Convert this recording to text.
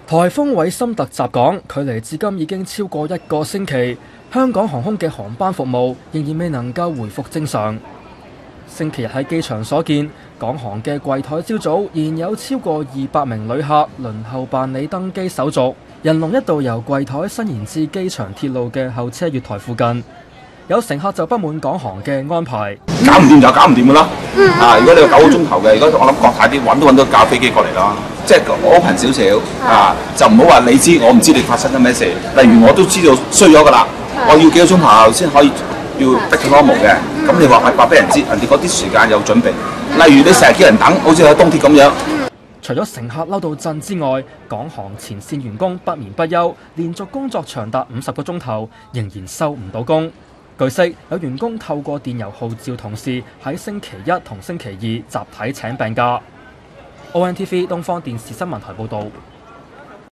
颱風韋森特襲港，距離至今已經超過1個星期，香港航空嘅航班服務仍然未能夠回復正常。星期日喺機場所見，港航嘅櫃台朝早仍然有超過200名旅客輪候辦理登機手續，人龍一度由櫃台伸延至機場鐵路嘅候車月台附近。有乘客就不滿港航嘅安排， 搞唔掂就搞唔掂噶啦。如果你有9個鐘頭嘅，如果我諗國泰啲揾都揾到架飛機過嚟啦，即係 open 少少就唔好話你知我唔知你發生咗咩事。例如我都知道衰咗噶啦，我要幾個鐘頭後先可以要 back to normal 嘅，咁你話俾人知，人哋嗰啲時間有準備。例如你成日叫人等，好似喺東鐵咁樣。 除咗乘客嬲到震之外，港航前線員工不眠不休，連續工作長達50個鐘頭，仍然收唔到工。據悉，有員工透過電郵號召同事喺星期一同星期二集體請病假。ONTV 東方電視新聞台報導。